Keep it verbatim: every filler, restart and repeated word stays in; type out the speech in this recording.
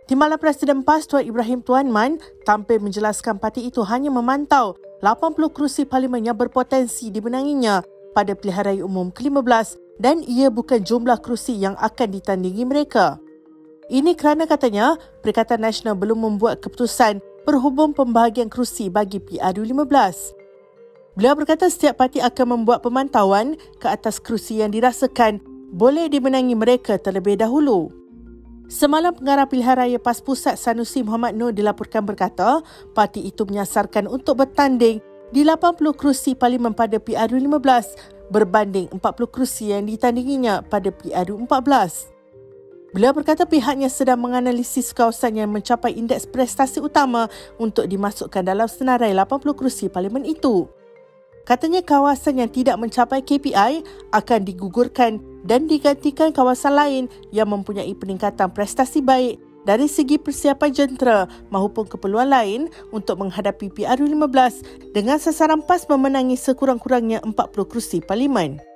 Timbalan Presiden PAS Tuan Ibrahim Tuan Man tampil menjelaskan parti itu hanya memantau lapan puluh kerusi parlimen yang berpotensi dimenanginya pada pilihan raya umum ke lima belas dan ia bukan jumlah kerusi yang akan ditandingi mereka. Ini kerana katanya Perikatan Nasional belum membuat keputusan berhubung pembahagian kerusi bagi P R U lima belas. Beliau berkata setiap parti akan membuat pemantauan ke atas kerusi yang dirasakan boleh dimenangi mereka terlebih dahulu. Semalam pengarah pilihan raya PAS Pusat Sanusi Muhammad Noor dilaporkan berkata parti itu menyasarkan untuk bertanding di lapan puluh kerusi parlimen pada P R U lima belas berbanding empat puluh kerusi yang ditandinginya pada P R U empat belas. Beliau berkata pihaknya sedang menganalisis kawasan yang mencapai indeks prestasi utama untuk dimasukkan dalam senarai lapan puluh kerusi parlimen itu. Katanya kawasan yang tidak mencapai K P I akan digugurkan dan digantikan kawasan lain yang mempunyai peningkatan prestasi baik dari segi persiapan jentera maupun keperluan lain untuk menghadapi P R U lima belas dengan sasaran PAS memenangi sekurang-kurangnya empat puluh kerusi parlimen.